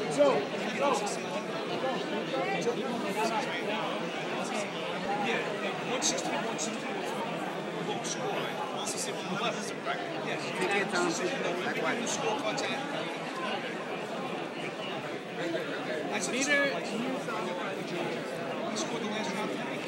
So, yeah, 160, 160. Look, score line. Also, see on the left. Right? Yes. Take it down. Like what? The score cards in. I said, neither I scored the last round.